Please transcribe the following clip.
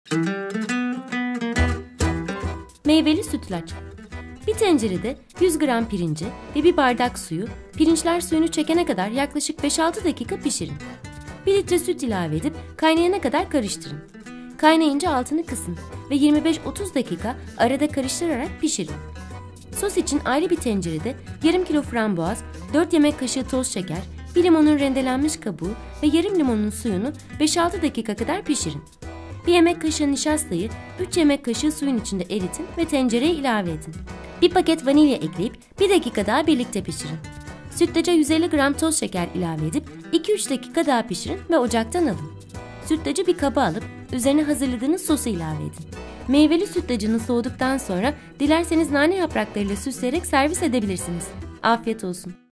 Meyveli sütlaç. Bir tencerede 100 gram pirinci ve bir bardak suyu, pirinçler suyunu çekene kadar yaklaşık 5-6 dakika pişirin. 1 litre süt ilave edip kaynayana kadar karıştırın. Kaynayınca altını kısın ve 25-30 dakika arada karıştırarak pişirin. Sos için ayrı bir tencerede yarım kilo frambuaz, 4 yemek kaşığı toz şeker, 1 limonun rendelenmiş kabuğu ve yarım limonun suyunu 5-6 dakika kadar pişirin. 1 yemek kaşığı nişastayı 3 yemek kaşığı suyun içinde eritin ve tencereye ilave edin. 1 paket vanilya ekleyip 1 dakika daha birlikte pişirin. Sütlaca 150 gram toz şeker ilave edip 2-3 dakika daha pişirin ve ocaktan alın. Sütlacı bir kaba alıp üzerine hazırladığınız sosu ilave edin. Meyveli sütlacını soğuduktan sonra dilerseniz nane yapraklarıyla süsleyerek servis edebilirsiniz. Afiyet olsun.